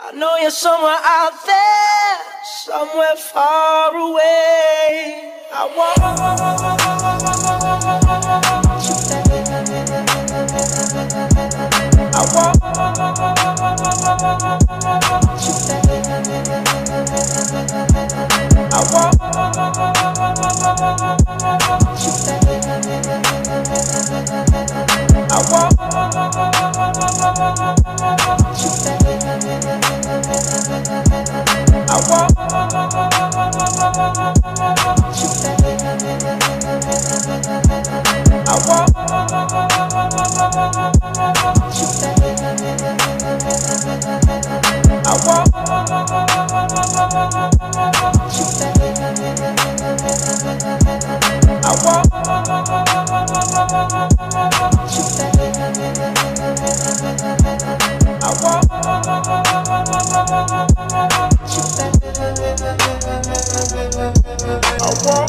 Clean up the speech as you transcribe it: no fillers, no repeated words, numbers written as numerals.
I know you're somewhere out there, somewhere far away. I want you, baby. I want you, baby. I want you, baby. I want you, baby. I want you, baby. I want you, baby. I want you, baby. I want you, baby. I want you, baby. I want